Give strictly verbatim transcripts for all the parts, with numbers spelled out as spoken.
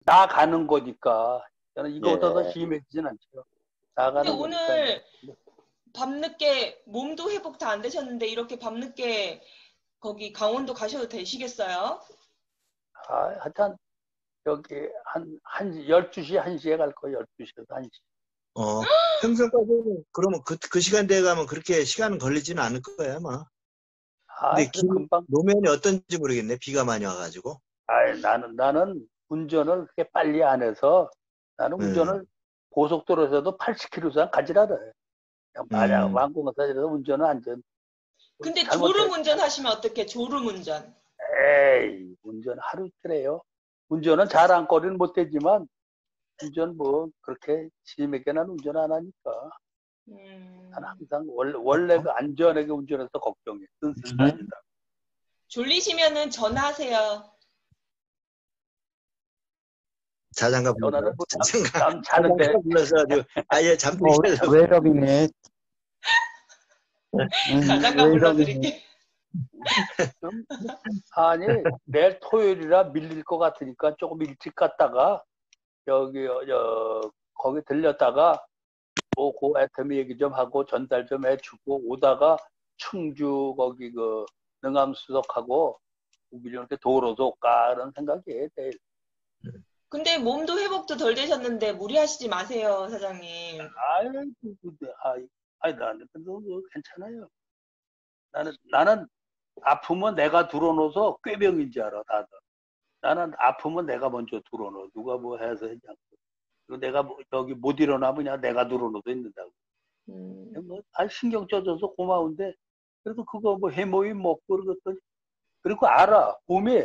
나가는 거니까 저는 이거보다 더 예. 심해지진 않죠. 근데 나가는 거니까 이제. 오늘 밤늦게 몸도 회복 다 안 되셨는데 이렇게 밤늦게 거기 강원도 가셔도 되시겠어요? 아, 하여튼 여기 한, 한 열두 시, 한 시에 갈 거예요. 열두 시에서 한 시. 어, 평소까지 그러면 그, 그 시간대에 가면 그렇게 시간은 걸리지는 않을 거예요, 아마. 아, 근데 그래 길, 금방. 노면이 어떤지 모르겠네. 비가 많이 와가지고. 아, 나는 나는 운전을 그렇게 빨리 안 해서 나는 음, 운전을 고속도로에서도 팔십 킬로미터 이상 가지라 그래. 그냥 만약 음. 왕복사에서 운전은 안전. 근데 잘못해. 졸음 운전하시면 어떻게? 졸음 운전. 에이, 운전 하루 이틀해요. 운전은 잘 안 거리는 못되지만 운전 뭐 그렇게 심하게 난 운전 안 하니까. 난 음, 항상 원래 원래 그 안전하게 운전해서 걱정해. 쓴쓸하니다. 졸리시면은 전화하세요. 자장가 불러서, 전화를 뭐 자장가, 남 자는데. 자장가 불러서 아주 아예 어, 잠들게 하려고. 외롭이네. 응, 자장가 외롭이네. 불러드릴게. 좀 아니 내일 토요일이라 밀릴 것 같으니까 조금 일찍 갔다가 여기 저 거기 들렸다가 뭐그 애터미 얘기 좀 하고 전달 좀 해주고 오다가 충주 거기 그 능암수석하고 우리 이렇게 도로도 가 그런 생각이에요. 내일. 근데 몸도 회복도 덜 되셨는데 무리하시지 마세요, 사장님. 아유, 근데 아이, 아이 나는 근데 뭐 괜찮아요. 나는 나는 아프면 내가 들어놓아서 꾀병인 줄 알아 다들. 나는 아프면 내가 먼저 들어놓아. 누가 뭐 해서 했냐. 그리고 내가 뭐 여기 못 일어나면 그냥 내가 들어놓아도 있는다고. 음. 뭐, 아, 신경 써줘서 고마운데, 그래도 그거 뭐 해모임 먹고 그러겠더니, 그리고 알아. 몸이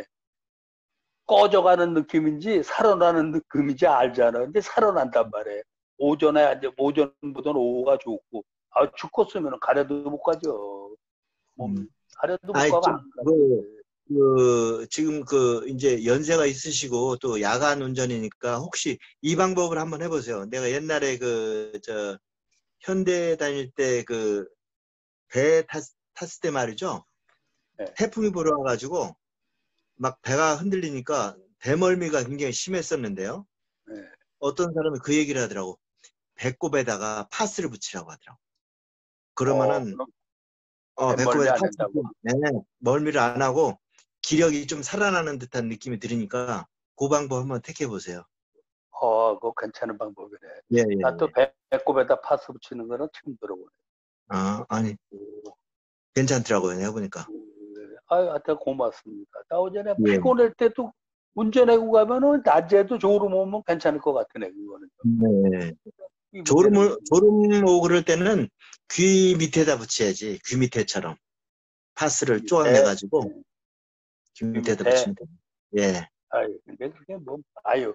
꺼져가는 느낌인지 살아나는 느낌인지 알잖아. 근데 살아난단 말이에요. 오전에, 이제 오전보다는 오후가 좋고, 아, 죽겠으면 가래도 못 가죠. 음. 몸, 가래도 못 아이, 가고 좀, 안 그, 가지. 그, 지금 그, 이제 연세가 있으시고 또 야간 운전이니까 혹시 이 방법을 한번 해보세요. 내가 옛날에 그, 저, 현대 다닐 때 그, 배 탔, 탔을 때 말이죠. 네, 태풍이 불어와가지고 막 배가 흔들리니까 배멀미가 굉장히 심했었는데요. 네. 어떤 사람이 그 얘기를 하더라고. 배꼽에다가 파스를 붙이라고 하더라고. 어, 그러면은, 그럼 어, 뱃멀미 배꼽에다 안 파스, 된다고. 네, 멀미를 안 하고 기력이 좀 살아나는 듯한 느낌이 들으니까 그 방법 한번 택해 보세요. 어, 그거 괜찮은 방법이네. 예, 나 예, 또 예. 배꼽에다 파스 붙이는 거는 처음 들어보네. 아, 아니, 괜찮더라고요. 내가 보니까. 아유, 하여튼 고맙습니다. 나 어제는 예. 피곤할 때도 운전하고 가면은 낮에도 졸음 오면 괜찮을 것 같으네, 그거는. 네. 이 문제는. 졸음, 졸음 오고 그럴 때는 귀 밑에다 붙여야지. 귀 밑에처럼. 파스를 쪼각 밑에, 내가지고 귀 이 밑에다 밑에, 붙이면 돼요. 예. 아유, 근데 그게 뭐, 아유,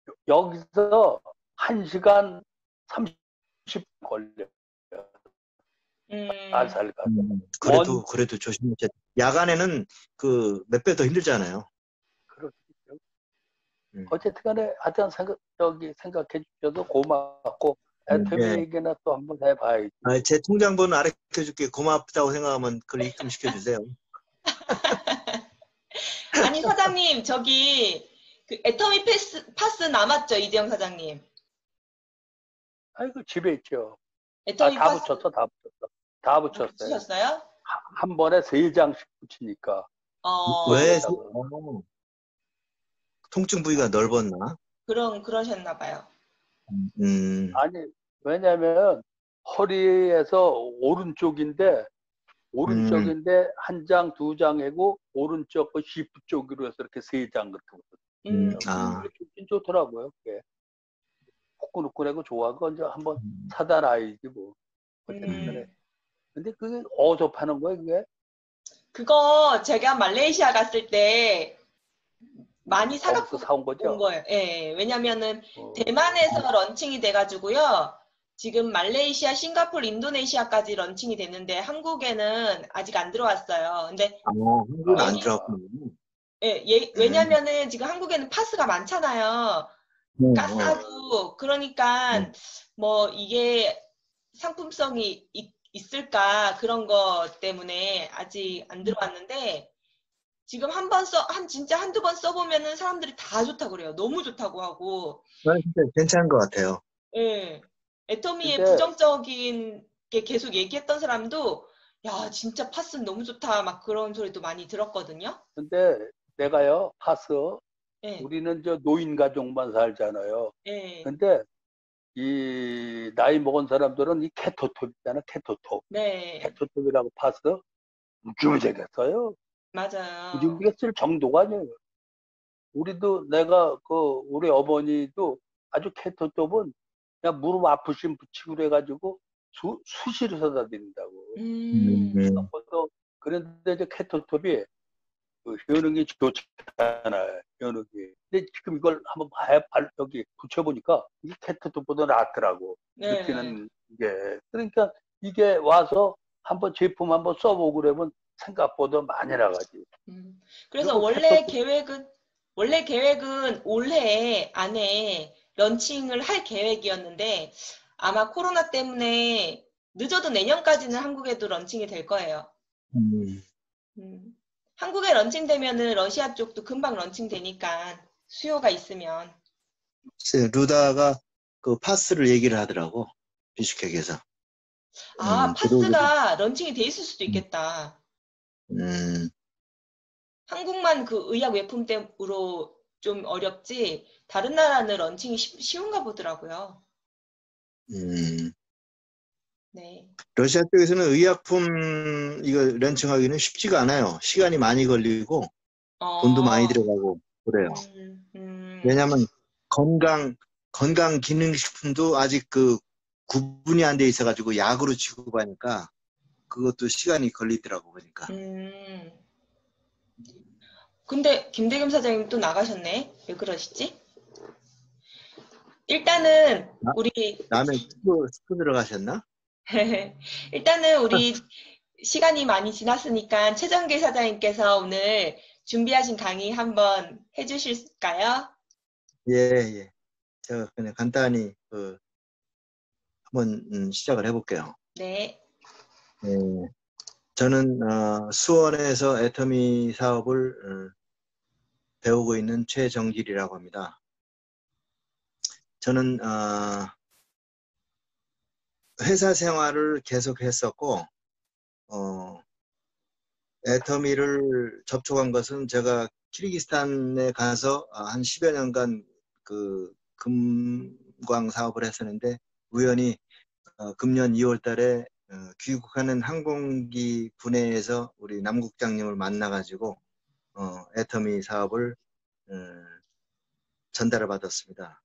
여기서 한 시간 삼십 분 걸려. 음, 살살 가면. 음, 원, 그래도, 그래도 조심하셔야 돼요. 야간에는 그 몇 배 더 힘들잖아요. 그렇죠. 음. 어쨌든 간에 하여튼 생각, 저기 생각해 주셔서 고맙고, 애터미 예. 얘기나 또 한번 해봐야지. 아, 제 통장번호 알려줄게. 고맙다고 생각하면 그걸 입금시켜주세요. 아니, 사장님, 저기, 그 애터미 패스, 파스 남았죠, 이재영 사장님? 아이고, 집에 있죠. 아, 애터미 다 파스 붙였어, 다 붙였어. 다 다 붙였어요. 붙이셨어요? 한 번에 세 장씩 붙이니까 못 왜, 어, 되겠다고. 어, 통증 부위가 넓었나? 그럼, 그러셨나 봐요. 음, 아니, 왜냐면 허리에서 오른쪽인데, 음, 오른쪽인데 한 장, 두 장이고, 오른쪽 그 히프 쪽으로 해서 이렇게 세 장 그렇게 붙었어요. 음, 음, 아, 좋긴 좋더라고요. 그게. 후끈후끈하고 좋아. 그건 이제 한번 음, 사다 놔야지 뭐. 어쨌든 음, 간에. 음. 근데 그게 어디서 파는 거야, 그게? 그거 제가 말레이시아 갔을 때 많이 거기서 사갖고 사온 온 거죠? 거예요. 예, 왜냐면은 어, 대만에서 런칭이 돼가지고요. 지금 말레이시아, 싱가포르, 인도네시아까지 런칭이 됐는데 한국에는 아직 안 들어왔어요. 근데 아, 한국은 안 얘기, 아, 들어갔군요. 예, 예, 음, 왜냐면은 지금 한국에는 파스가 많잖아요. 음, 어, 가싸고 그러니까 음, 뭐 이게 상품성이 있, 있을까 그런 거 때문에 아직 안 음, 들어왔는데 지금 한 번 써, 한 진짜 한두 번 써보면은 사람들이 다 좋다고 그래요. 너무 좋다고 하고. 저는 진짜 괜찮은 것 같아요. 예. 애터미의 근데 부정적인 게 계속 얘기했던 사람도 야, 진짜 파스 너무 좋다. 막 그런 소리도 많이 들었거든요. 근데 내가요 파스 예. 우리는 저 노인 가족만 살잖아요. 예. 근데 이 나이 먹은 사람들은 이 케토톱 있잖아 케토톱 네. 케토톱이라고 파스 무지무지겠어요. 맞아요. 무지무지게 쓸 정도가 아니에요. 우리도 내가 그 우리 어머니도 아주 케토톱은 그냥 무릎 아프신 붙이고 그래가지고 수, 수시로 사다 드린다고. 음. 음, 또 그런데 이제 케토톱이 그 효능이 좋잖아요. 효능이. 근데 지금 이걸 한번 봐야 발 여기 붙여보니까 이게 케토톱보다 낫더라고. 네. 느끼는 게. 그러니까 이게 와서 한번 제품 한번 써보고 그러면 생각보다 많이 나가지. 음. 그래서 그리고 원래 케토톱 계획은 원래 계획은 올해 안에 런칭을 할 계획이었는데 아마 코로나 때문에 늦어도 내년까지는 한국에도 런칭이 될 거예요. 음. 음. 한국에 런칭되면은 러시아 쪽도 금방 런칭되니까 수요가 있으면. 글쎄요, 루다가 그 파스를 얘기를 하더라고. 비슈케크에서. 아, 음, 들어오기도. 파스가 런칭이 돼 있을 수도 음, 있겠다. 음, 한국만 그 의약 외품 때문으로 좀 어렵지 다른 나라는 런칭이 쉽, 쉬운가 보더라고요. 음. 네. 러시아 쪽에서는 의약품 이거 런칭하기는 쉽지가 않아요. 시간이 많이 걸리고 돈도 많이 어, 들어가고 그래요. 음, 음, 왜냐하면 건강 건강 기능식품도 아직 그 구분이 안 돼 있어가지고 약으로 취급하니까 그것도 시간이 걸리더라고 보니까. 음. 근데 김대겸 사장님 또 나가셨네. 왜 그러시지? 일단은 나, 우리 다음에 스프, 스프 들어가셨나? 일단은 우리 시간이 많이 지났으니까 최정길 사장님께서 오늘 준비하신 강의 한번 해주실까요? 예, 예. 제가 그냥 간단히 그 한번 음, 시작을 해볼게요. 네. 예, 저는 어, 수원에서 애터미 사업을 어, 배우고 있는 최정길이라고 합니다. 저는 어, 회사 생활을 계속 했었고 어, 애터미를 접촉한 것은 제가 키르기스탄에 가서 어, 한 십여 년간 그 금광 사업을 했었는데 우연히 어, 금년 이월 달에 어, 귀국하는 항공기 분해에서 우리 남국장님을 만나가지고 어, 애터미 사업을 어, 전달을 받았습니다.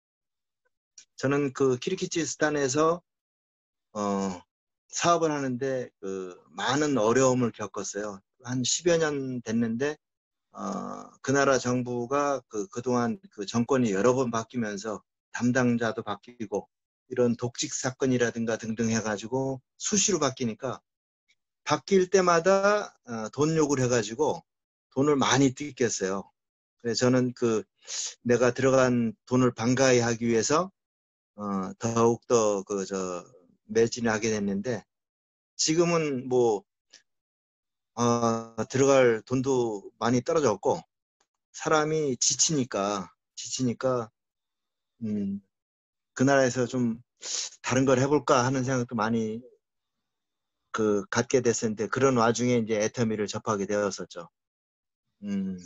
저는 그 키르기스탄에서 어, 사업을 하는데 그 많은 어려움을 겪었어요. 한 십여 년 됐는데 어, 그 나라 정부가 그, 그동안 그 정권이 여러 번 바뀌면서 담당자도 바뀌고 이런 독직 사건이라든가 등등 해가지고 수시로 바뀌니까 바뀔 때마다 어, 돈 요구를 해가지고 돈을 많이 뜯겼어요. 그래서 저는 그 내가 들어간 돈을 반가이 하기 위해서 어, 더욱더 그 저 매진을 하게 됐는데 지금은 뭐 어, 들어갈 돈도 많이 떨어졌고 사람이 지치니까 지치니까 음, 그 나라에서 좀 다른 걸 해볼까 하는 생각도 많이 그 갖게 됐었는데 그런 와중에 이제 애터미를 접하게 되었었죠. 음,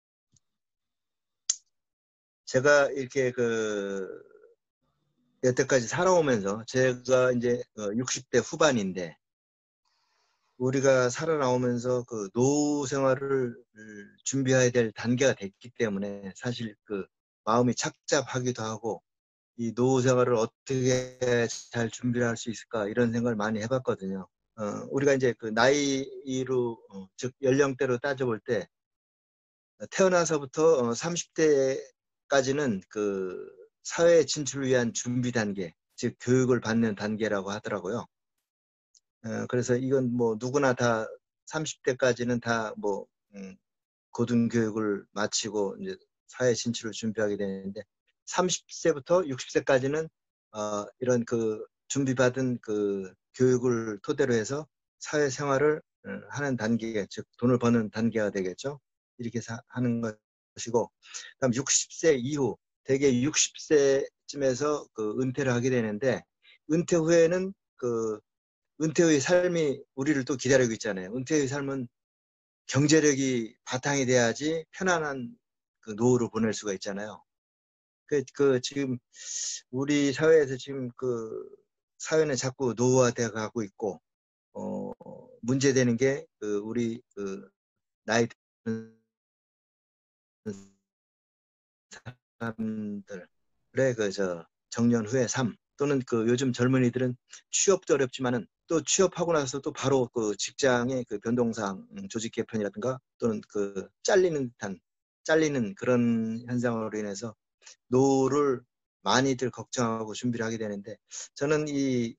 제가 이렇게 그 여태까지 살아오면서 제가 이제 육십 대 후반인데 우리가 살아나오면서 그 노후 생활을 준비해야 될 단계가 됐기 때문에 사실 그 마음이 착잡하기도 하고 이 노후 생활을 어떻게 잘 준비할 수 있을까 이런 생각을 많이 해봤거든요. 어, 우리가 이제 그 나이로 어, 즉 연령대로 따져볼 때 태어나서부터 어, 삼십 대까지는 그 사회 진출을 위한 준비 단계, 즉 교육을 받는 단계라고 하더라고요. 어, 그래서 이건 뭐 누구나 다 삼십 대까지는 다 뭐 음, 고등교육을 마치고 이제 사회 진출을 준비하게 되는데 삼십 세부터 육십 세까지는 어, 이런 그 준비받은 그 교육을 토대로 해서 사회생활을 하는 단계, 즉 돈을 버는 단계가 되겠죠. 이렇게 사, 하는 것이고, 그다음 육십 세 이후 대개 육십 세쯤에서 그 은퇴를 하게 되는데, 은퇴 후에는 그 은퇴 후의 삶이 우리를 또 기다리고 있잖아요. 은퇴 후의 삶은 경제력이 바탕이 돼야지 편안한 그 노후를 보낼 수가 있잖아요. 그, 그 지금 우리 사회에서 지금 그 사회는 자꾸 노후화되어 가고 있고, 어, 문제되는 게 그 우리 그 나이 드는 사람들의 그저 정년 후의 삶, 또는 그 요즘 젊은이들은 취업도 어렵지만은 또 취업하고 나서 또 바로 그 직장의 그 변동상 조직 개편이라든가 또는 그 잘리는 듯한 잘리는 그런 현상으로 인해서 노후를 많이들 걱정하고 준비를 하게 되는데, 저는 이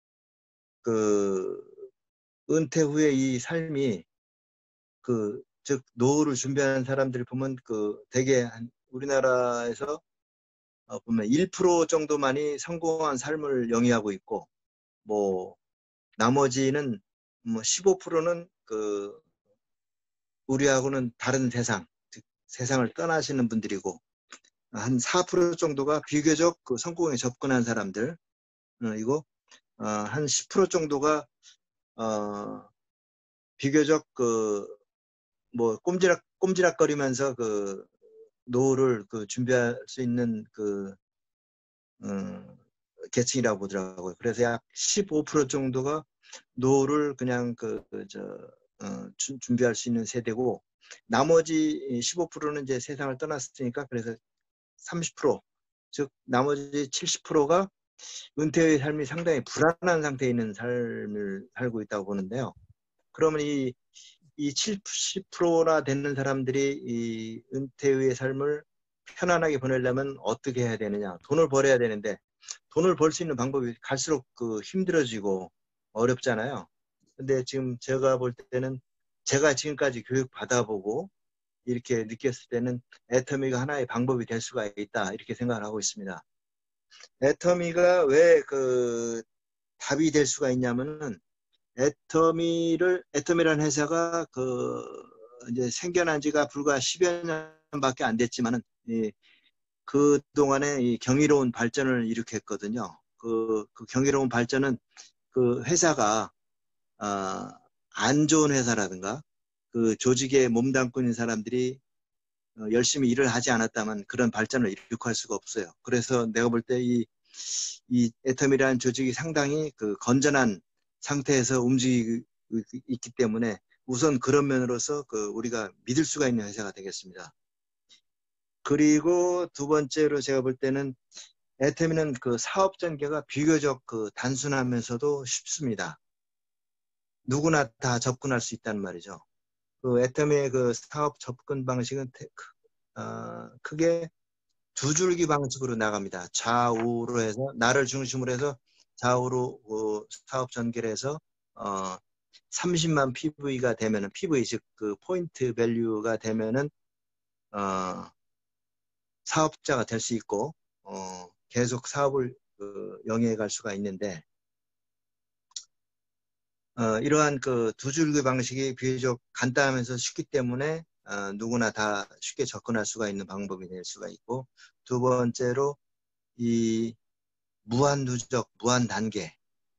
그 은퇴 후에 이 삶이 그 즉 노후를 준비하는 사람들 보면 그 대개 한 우리나라에서 어, 보면 일 퍼센트 정도만이 성공한 삶을 영위하고 있고, 뭐 나머지는 뭐 십오 퍼센트는 그 우리하고는 다른 세상, 즉 세상을 떠나시는 분들이고, 한 사 퍼센트 정도가 비교적 그 성공에 접근한 사람들, 어, 이거 어, 한 십 퍼센트 정도가 어, 비교적 그 뭐 꼼지락 꼼지락거리면서 그 노후를 그 준비할 수 있는 그 어, 계층이라고 보더라고요. 그래서 약 십오 퍼센트 정도가 노후를 그냥 그, 그 저, 어, 주, 준비할 수 있는 세대고, 나머지 십오 퍼센트는 이제 세상을 떠났으니까 그래서 삼십 퍼센트, 즉 나머지 칠십 퍼센트가 은퇴의 삶이 상당히 불안한 상태에 있는 삶을 살고 있다고 보는데요. 그러면 이, 이 칠십 퍼센트나 되는 사람들이 이 은퇴의 삶을 편안하게 보내려면 어떻게 해야 되느냐? 돈을 벌어야 되는데, 돈을 벌 수 있는 방법이 갈수록 그 힘들어지고 어렵잖아요. 근데 지금 제가 볼 때는, 제가 지금까지 교육 받아보고 이렇게 느꼈을 때는 애터미가 하나의 방법이 될 수가 있다, 이렇게 생각을 하고 있습니다. 애터미가 왜 그 답이 될 수가 있냐면은, 애터미를 애터미라는 회사가 그 이제 생겨난 지가 불과 십여 년밖에 안 됐지만은, 이 그 동안에 이 경이로운 발전을 일으켰거든요. 그, 그 경이로운 발전은 그 회사가 어, 안 좋은 회사라든가 그 조직에 몸담고 있는 사람들이 어, 열심히 일을 하지 않았다면 그런 발전을 이룩할 수가 없어요. 그래서 내가 볼 때 이 이 애터미라는 조직이 상당히 그 건전한 상태에서 움직이고 있기 때문에 우선 그런 면으로서 그 우리가 믿을 수가 있는 회사가 되겠습니다. 그리고 두 번째로 제가 볼 때는 애터미는 그 사업 전개가 비교적 그 단순하면서도 쉽습니다. 누구나 다 접근할 수 있다는 말이죠. 그 애터미의 그 사업 접근 방식은 어, 크게 두 줄기 방식으로 나갑니다. 좌우로 해서, 나를 중심으로 해서 좌우로 어, 사업 전개를 해서 어, 삼십만 피브이가 되면은, 피브이 즉 그 포인트 밸류가 되면은 어, 사업자가 될 수 있고 어, 계속 사업을 그, 영위해 갈 수가 있는데, 어, 이러한 그 두 줄기 방식이 비교적 간단하면서 쉽기 때문에 어, 누구나 다 쉽게 접근할 수가 있는 방법이 될 수가 있고, 두 번째로 이 무한 누적, 무한 단계,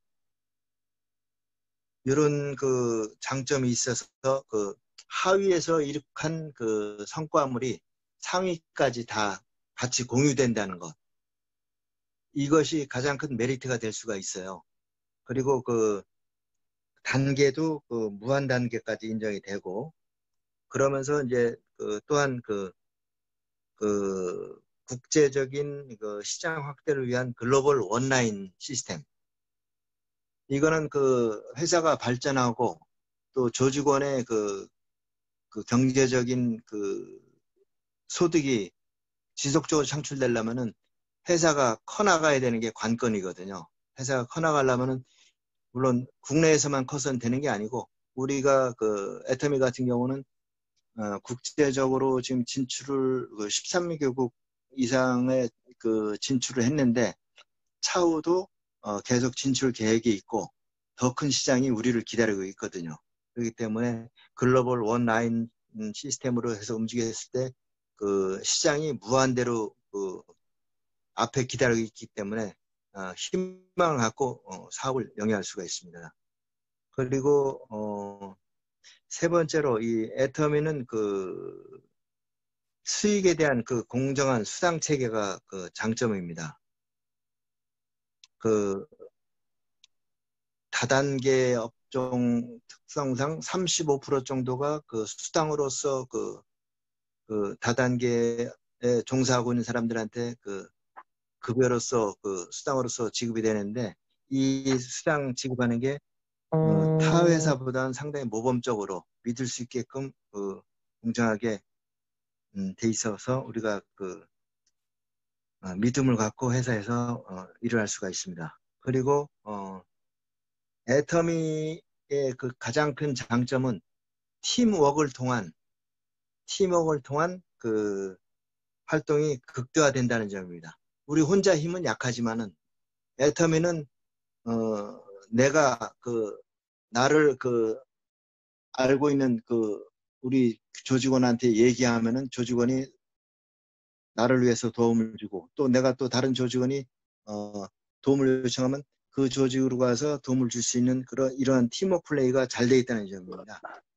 이런 그 장점이 있어서 그 하위에서 이룩한 그 성과물이 상위까지 다 같이 공유된다는 것, 이것이 가장 큰 메리트가 될 수가 있어요. 그리고 그 단계도 그 무한 단계까지 인정이 되고, 그러면서 이제 그 또한 그, 그 국제적인 그 시장 확대를 위한 글로벌 원라인 시스템, 이거는 그 회사가 발전하고 또 조직원의 그, 그 경제적인 그 소득이 지속적으로 창출되려면은 회사가 커나가야 되는 게 관건이거든요. 회사가 커나가려면은 물론 국내에서만 커서는 되는 게 아니고, 우리가 그 애터미 같은 경우는 어, 국제적으로 지금 진출을 그 십삼 개국 이상의 그 진출을 했는데, 차후도 어, 계속 진출 계획이 있고 더 큰 시장이 우리를 기다리고 있거든요. 그렇기 때문에 글로벌 원라인 시스템으로 해서 움직였을 때 그 시장이 무한대로 그 앞에 기다리고 있기 때문에 어, 희망을 갖고 어, 사업을 영위할 수가 있습니다. 그리고 어, 세 번째로 이 애터미는 그 수익에 대한 그 공정한 수당 체계가 그 장점입니다. 그 다단계 업종 특성상 삼십오 퍼센트 정도가 그 수당으로서 그, 그 다단계에 종사하고 있는 사람들한테 그 급여로서 그 수당으로서 지급이 되는데 이 수당 지급하는 게 어, 타 회사보다는 상당히 모범적으로 믿을 수 있게끔 그 공정하게 음, 돼 있어서 우리가 그 어, 믿음을 갖고 회사에서 어, 일을 할 수가 있습니다. 그리고 어, 애터미의 그 가장 큰 장점은 팀워크를 통한 팀워크를 통한 그 활동이 극대화된다는 점입니다. 우리 혼자 힘은 약하지만은 애터미는 어, 내가 그 나를 그 알고 있는 그 우리 조직원한테 얘기하면은 조직원이 나를 위해서 도움을 주고 또 내가 또 다른 조직원이 어, 도움을 요청하면 그 조직으로 가서 도움을 줄 수 있는 그런 이러한 팀워크 플레이가 잘 돼 있다는 점입니다.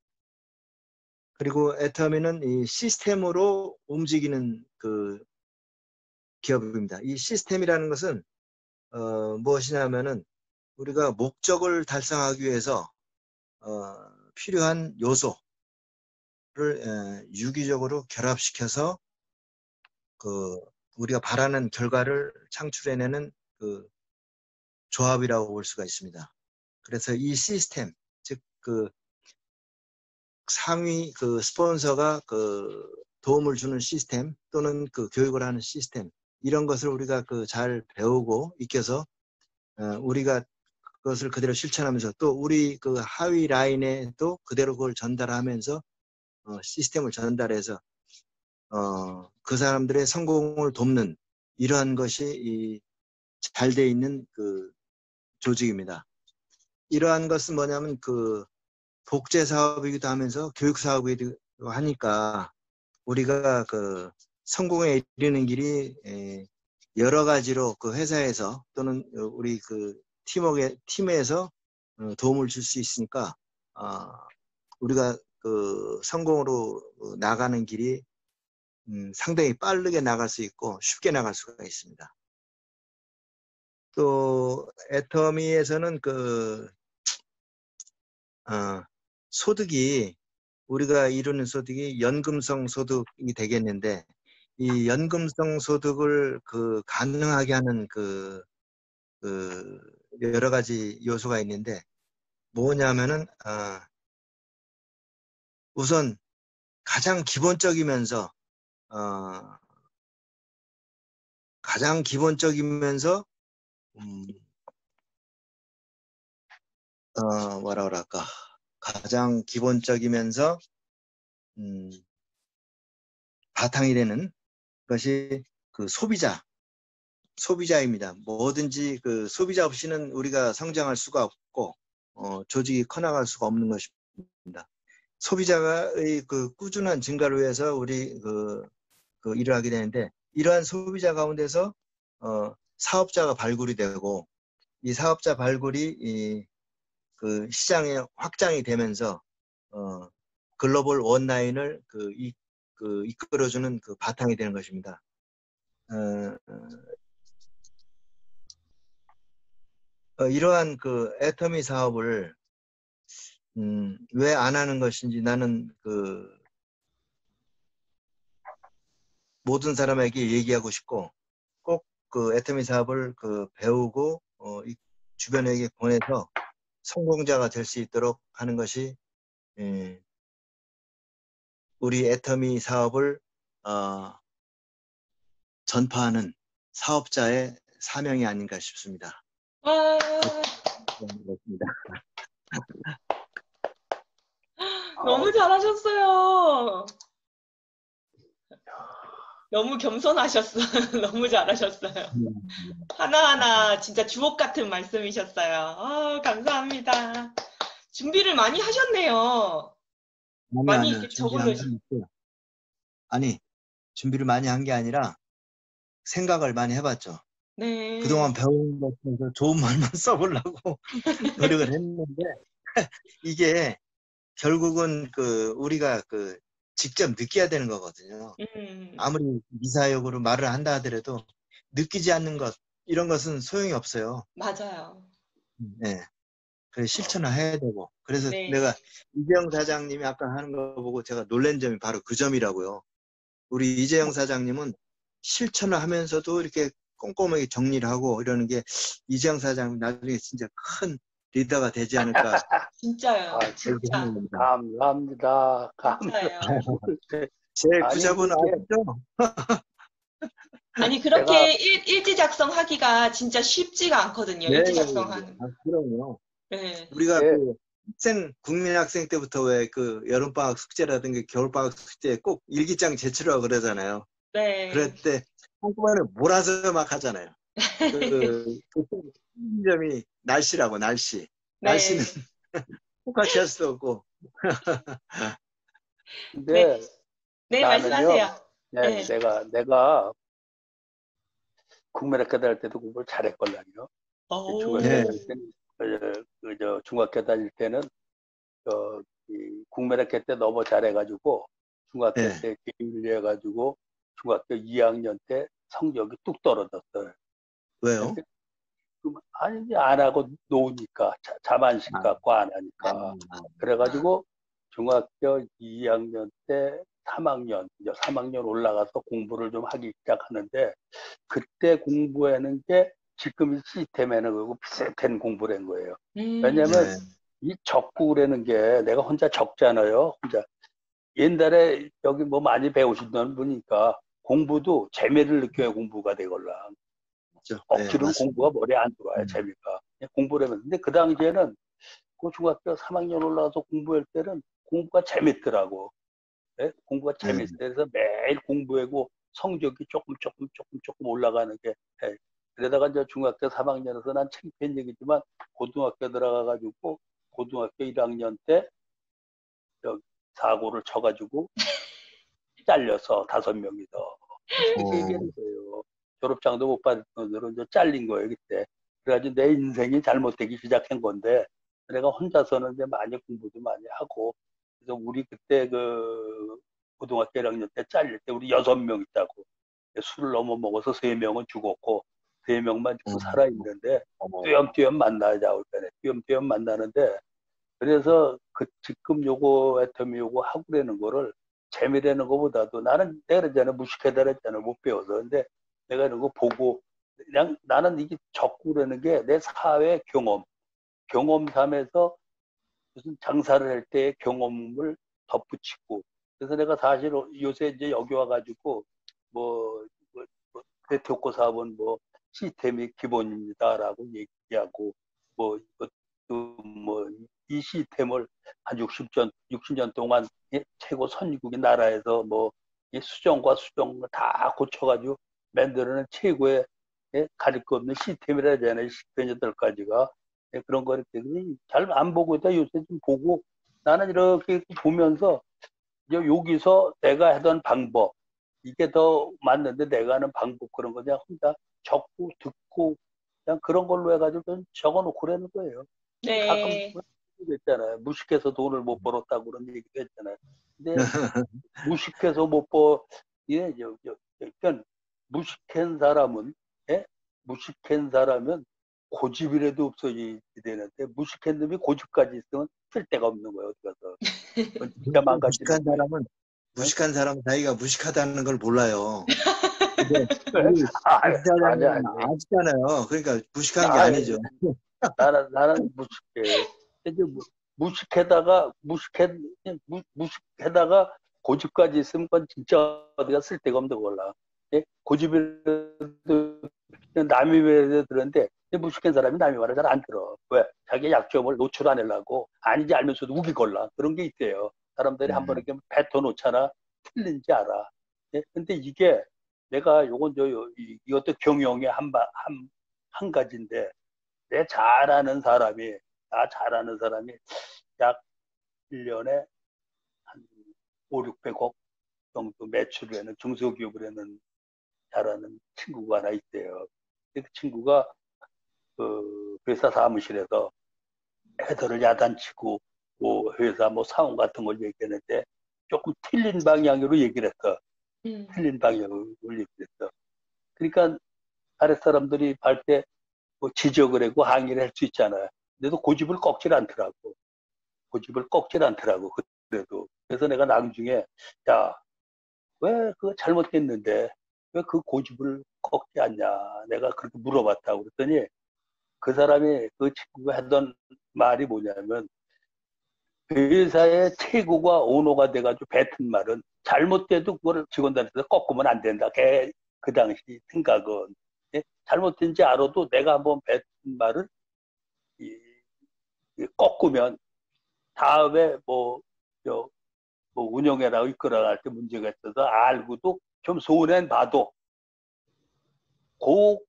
그리고 애터미는 이 시스템으로 움직이는 그 기업입니다. 이 시스템이라는 것은 어, 무엇이냐면은 우리가 목적을 달성하기 위해서 어, 필요한 요소를 에, 유기적으로 결합시켜서 그 우리가 바라는 결과를 창출해내는 그 조합이라고 볼 수가 있습니다. 그래서 이 시스템, 즉 그 상위 그 스폰서가 그 도움을 주는 시스템 또는 그 교육을 하는 시스템 이런 것을 우리가 그 잘 배우고 익혀서 어, 우리가 그것을 그대로 실천하면서 또 우리 그 하위 라인에 또 그대로 그걸 전달하면서 어, 시스템을 전달해서 어, 그 사람들의 성공을 돕는 이러한 것이 잘 돼 있는 그 조직입니다. 이러한 것은 뭐냐면 그 복제 사업이기도 하면서 교육 사업이기도 하니까 우리가 그 성공에 이르는 길이 여러 가지로 그 회사에서 또는 우리 그 팀워크에, 팀에서 도움을 줄 수 있으니까 우리가 그 성공으로 나가는 길이 상당히 빠르게 나갈 수 있고 쉽게 나갈 수가 있습니다. 또 애터미에서는 그 어, 소득이 우리가 이루는 소득이 연금성 소득이 되겠는데 이 연금성 소득을 그 가능하게 하는 그, 그 여러 가지 요소가 있는데 뭐냐면은 어, 우선 가장 기본적이면서 어, 가장 기본적이면서 음, 어, 뭐라 그럴까 가장 기본적이면서 음, 바탕이 되는 것이 그 소비자, 소비자입니다. 뭐든지 그 소비자 없이는 우리가 성장할 수가 없고 어, 조직이 커나갈 수가 없는 것입니다. 소비자의 그 꾸준한 증가를 위해서 우리 그, 그 일을 하게 되는데 이러한 소비자 가운데서 어, 사업자가 발굴이 되고 이 사업자 발굴이 이, 그 시장에 확장이 되면서 어, 글로벌 원라인을 그, 이, 그 이끌어주는 그 바탕이 되는 것입니다. 어, 어, 이러한 그 애터미 사업을 음, 왜 안 하는 것인지 나는 그 모든 사람에게 얘기하고 싶고 꼭 그 애터미 사업을 그 배우고 어, 이 주변에게 보내서 성공자가 될 수 있도록 하는 것이 예, 우리 애터미 사업을 어, 전파하는 사업자의 사명이 아닌가 싶습니다. 와, 그렇습니다. 너무 잘하셨어요. 너무 겸손하셨어. 너무 잘하셨어요. 하나하나 진짜 주옥 같은 말씀이셨어요. 아, 감사합니다. 준비를 많이 하셨네요. 아니, 많이 아니요. 이렇게 준비한 적어놓으시. 건 없어요. 아니, 준비를 많이 한 게 아니라 생각을 많이 해봤죠. 네. 그동안 배운 것에서 좋은 말만 써보려고 노력을 했는데 이게 결국은 그 우리가 그 직접 느껴야 되는 거거든요. 음, 아무리 미사역으로 말을 한다 하더라도 느끼지 않는 것 이런 것은 소용이 없어요. 맞아요. 네. 그래서 실천을 해야 되고 그래서 네. 내가 이재영 사장님이 아까 하는 거 보고 제가 놀란 점이 바로 그 점이라고요. 우리 이재영 사장님은 실천을 하면서도 이렇게 꼼꼼하게 정리를 하고 이러는 게 이재영 사장님 나중에 진짜 큰 리더가 되지 않을까 진짜요. 아, 그렇게 진짜. 생각합니다. 감사합니다. 진짜예요. 감사합니다. 제 아니, 구자분은 이게 아시죠? 아니 내가 그렇게 일, 일지 작성하기가 진짜 쉽지가 않거든요. 네, 일지 네, 네. 작성하는. 아, 그럼요. 네. 우리가 예, 그 학생, 국민학생 때부터 왜 그 여름방학 숙제라든가 겨울방학 숙제에 꼭 일기장 제출하고 그러잖아요. 네. 그럴 때 한꺼번에 몰아서 막 하잖아요. 그, 그 점이 날씨라고, 날씨. 네. 날씨는 똑같이 할 수 없고. 네. 근데 네, 나는요, 말씀하세요. 네, 네. 내가 내가 국민학교 다닐 때도 공부를 잘했걸랑요. 중학교 네. 오. 다닐 때는 그, 그, 저, 중학교 다닐 때는 저, 이 국민학교 때 너무 잘해가지고 중학교 네. 때 게임을 해가지고 중학교 이 학년 때 성적이 뚝 떨어졌어요. 왜요? 그럼 아니 이제 안 하고 노니까 자- 자만심 아, 갖고 안 아, 하니까 그래가지고 중학교 이 학년 때 삼 학년 이제 삼 학년 올라가서 공부를 좀 하기 시작하는데 그때 공부하는 게 지금 이 시스템에는 그거 비슷한 공부를 한 거예요. 음. 왜냐면 네. 이 적구라는 게 내가 혼자 적잖아요. 혼자 옛날에 여기 뭐 많이 배우시던 분이니까 공부도 재미를 느껴야 공부가 되걸라. 그렇죠. 네, 억지로는 맞습니다. 공부가 머리에 안 들어와요, 음. 재미가. 그냥 공부를 하면. 근데 그 당시에는 그 중학교 삼 학년 올라와서 공부할 때는 공부가 재밌더라고. 예? 공부가 네. 재밌어. 그래서 매일 공부하고 성적이 조금, 조금, 조금, 조금 올라가는 게. 예. 그러다가 이제 중학교 삼 학년에서 난 창피한 얘기지만 고등학교 들어가가지고 고등학교 일 학년 때 저 사고를 쳐가지고 잘려서 다섯 명이 더. 솔직히 어, 얘기하는 거예요. 졸업장도 못 받은 놈들은 이제 잘린 거예요, 그때. 그래가지고 내 인생이 잘못되기 시작한 건데, 내가 혼자서는 이제 많이 공부도 많이 하고, 그래서 우리 그때 그 고등학교 일 학년 때 잘릴 때 우리 여섯 명 있다고. 술을 너무 먹어서 세 명은 죽었고, 세 명만 지금 음. 살아있는데, 어머. 띄엄띄엄 만나자, 올 때는. 띄엄띄엄 만나는데, 그래서 그 지금 요거 애터미 요거 하고 그러는 거를 재미라는 것보다도 나는 내가 그랬잖아 무식하다 그랬잖아 못 배워서 근데 내가 이런 거 보고 그냥 나는 이게 적구라는 게 내 사회 경험 경험 삼에서 무슨 장사를 할 때의 경험을 덧붙이고 그래서 내가 사실 요새 이제 여기 와가지고 뭐, 뭐, 뭐 대표코 사업은 뭐 시스템이 기본입니다라고 얘기하고 뭐 이것도 뭐 이 시스템을 한 육십 년, 육십 년 동안 최고 선진국의 나라에서 뭐 수정과 수정을 다 고쳐가지고 만들어낸 최고의 가릴 거 없는 시스템이라 하잖아요. 십여 년들까지가. 그런 거를 잘 안 보고 있다 요새 좀 보고 나는 이렇게 보면서 이제 여기서 내가 하던 방법 이게 더 맞는데 내가 하는 방법 그런 거 그냥 혼자 적고 듣고 그냥 그런 걸로 해가지고 적어놓고 그러는 거예요. 가끔 네. 있잖아요. 무식해서 돈을 못 벌었다고 그런 얘기도 했잖아요. 근데 무식해서 못 벌, 예, 저, 저, 그러니까 무식한 사람은, 예? 무식한 사람은 고집이라도 없어야 되는데 무식한 놈이 고집까지 있으면 쓸데가 없는 거예요. 어디 가서. 그건 진짜 망가지는 무식한 거예요. 사람은 네? 무식한 사람은 자기가 무식하다는 걸 몰라요. 근데 우리 아, 아니, 부사장님은 아니. 아시잖아요. 그러니까 무식한 게 나, 아니죠. 나는, 나는 무식해. 이제 무- 무식해다가, 무식해, 무, 무식해다가 고집까지 있으면 그건 진짜 어디가 쓸데가 없는 걸라. 예? 고집이라도 남이 말을 들었는데 무식한 사람이 남이 말을 잘 안 들어. 왜? 자기 약점을 노출 안 하려고 아닌지 알면서도 우기걸라. 그런 게 있대요. 사람들이 네. 한번 이렇게 뱉어놓잖아. 틀린지 알아. 예? 근데 이게 내가 요건 저, 이- 이것도 경영의 한, 바- 한, 한 가지인데 내 잘 아는 사람이, 나 잘 아는 사람이 약 일 년에 한 오륙백억 정도 매출을 하는 중소기업을 하는 잘하는 친구가 하나 있대요. 그 친구가 그 회사 사무실에서 회사를 야단치고 뭐 회사 뭐 사원 같은 걸 얘기했는데 조금 틀린 방향으로 얘기를 했어. 음. 틀린 방향으로 얘기를 했어. 그러니까 아랫 사람들이 할 때 뭐 지적을 하고 항의를 할 수 있잖아요. 그래도 고집을 꺾질 않더라고. 고집을 꺾질 않더라고. 그래도. 그래서 내가 나중에 야, 왜 그거 잘못했는데 왜 그 고집을 꺾지 않냐. 내가 그렇게 물어봤다고 그랬더니 그 사람이 그 친구가 하던 말이 뭐냐면 회사의 최고가 오너가 돼가지고 뱉은 말은 잘못돼도 그걸 직원들한테 꺾으면 안 된다. 걔 그 당시 생각은 예? 잘못된지 알아도 내가 한번 뱉은 말을 이, 이 꺾으면 다음에 뭐, 저, 뭐 운영해라고 이끌어갈 때 문제가 있어서 알고도 좀 손해는 봐도 그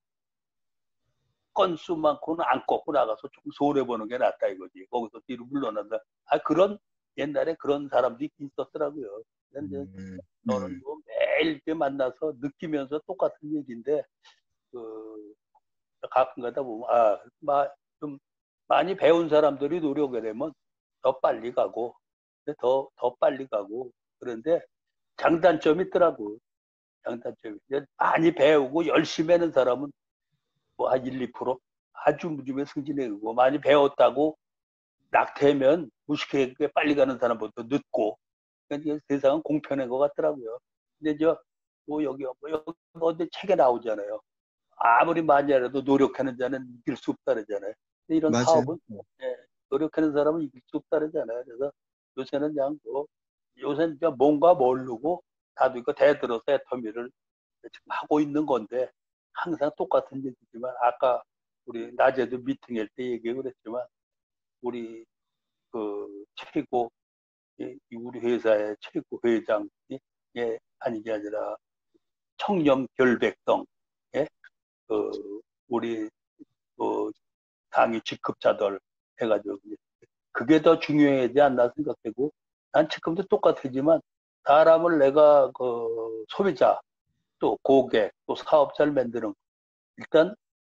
건수만큼은 안 꺾고 나가서 조금 손해보는 게 낫다 이거지. 거기서 뒤로 물러난다. 아, 그런, 옛날에 그런 사람들이 있었더라고요. 근데 음, 너는 음. 뭐 매일 이렇게 만나서 느끼면서 똑같은 얘기인데, 그, 가끔 가다 보면, 아, 마, 좀 많이 배운 사람들이 노력을 하면 더 빨리 가고, 더, 더 빨리 가고, 그런데 장단점이 있더라고. 장단점이. 많이 배우고 열심히 하는 사람은 뭐 한 일, 이 퍼센트 아주 무지개 승진해고 많이 배웠다고 낙태면 무식하게 빨리 가는 사람보다 늦고 그러니까 세상은 공평한 것 같더라고요. 근데 저 뭐 여기 뭐 여기 어디 책에 나오잖아요. 아무리 많이 해도 노력하는 자는 이길 수 없다 그러잖아요. 근데 이런 맞아요. 사업은 예, 노력하는 사람은 이길 수 없다 그러잖아요. 그래서 요새는 그냥 뭐 요새는 그냥 뭔가 모르고 다도 이거 대들어서 애터미를 지금 하고 있는 건데 항상 똑같은 얘기지만 아까 우리 낮에도 미팅할 때 얘기를 그랬지만 우리 그 최고 이 우리 회사의 최고 회장이 예, 아니 게 아니라 청렴 결백성 예? 그 우리 그 당의 직급자들 해가지고 그게 더 중요하지 않나 생각되고 난 지금도 똑같지만 사람을 내가 그 소비자 또 고객 또 사업자를 만드는 일단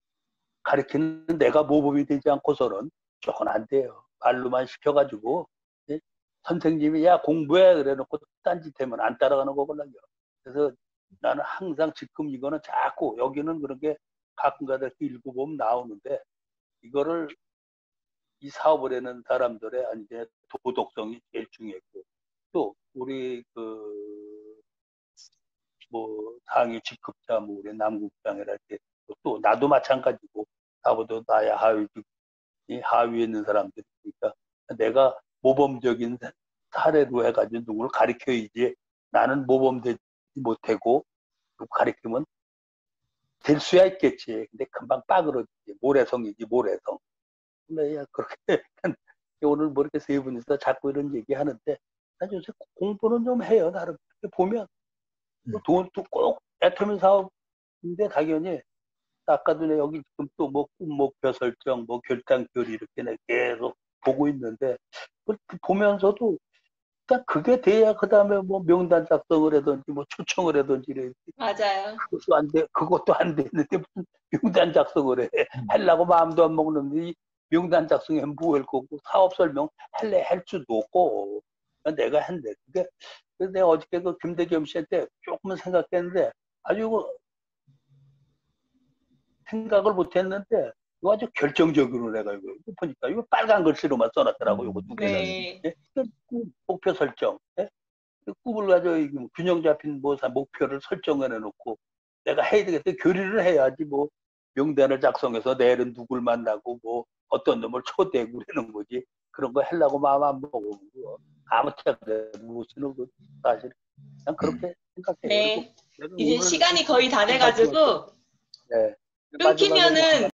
가르치는 내가 모범이 되지 않고서는 조금 안 돼요. 말로만 시켜가지고 예? 선생님이 야 공부해 그래놓고 딴짓하면 안 따라가는 거거든요. 그래서 나는 항상 지금 이거는 자꾸 여기는 그렇게 가끔가다 읽어보면 나오는데 이거를 이 사업을 하는 사람들의 이제 도덕성이 제일 중요했고 또 우리 그 뭐 상위 직급자 뭐 우리 남국장이랄 때 또 나도 마찬가지고 나보다 나야 하위 이 하위에 있는 사람들이니까 내가 모범적인 사례로 해가지고 누구를 가르쳐야지 나는 모범되지 못하고 누구 가르치면 될 수야 있겠지. 근데 금방 빠그러지지. 모래성이지 모래성. 근데 야 그렇게 오늘 뭐 이렇게 세 분이서 자꾸 이런 얘기 하는데 난 요새 공부는 좀 해요. 나름 보면 돈도 꼭 애터미 사업인데 당연히 아까도 내 여기 지금 또 뭐 목표 설정, 뭐 결단 결의 이렇게 내 계속 보고 있는데 보면서도 딱 그게 돼야 그 다음에 뭐 명단 작성을 하든지 뭐 초청을 하든지 이래. 맞아요. 그것도 안 돼, 그것도 안 되는데 무슨 명단 작성을 해. 하려고 마음도 안 먹는데 이 명단 작성하면 뭐 할 거고 사업 설명 할래 할 수도 없고 내가 한대. 그게 그래서 내가 어저께 그 김대겸 씨한테 조금은 생각했는데 아주 생각을 못했는데 이거 아주 결정적으로 내가 이거 보니까 이거 빨간 글씨로만 써놨더라고 이거 두 개는 네. 예? 목표 설정 예? 꿈을 가지고 균형 잡힌 뭐 목표를 설정을 해놓고 내가 해야 되겠다 교류를 해야지 뭐 명단을 작성해서 내일은 누굴 만나고 뭐 어떤 놈을 초대하고 그러는 거지 그런 거 하려고 마음 안 먹고 아무 때나 무엇이는 사실 난 그렇게 생각해요. 네. 그리고 이제 오늘 시간이 거의 다 돼가지고 네. 마지막에 끊기면은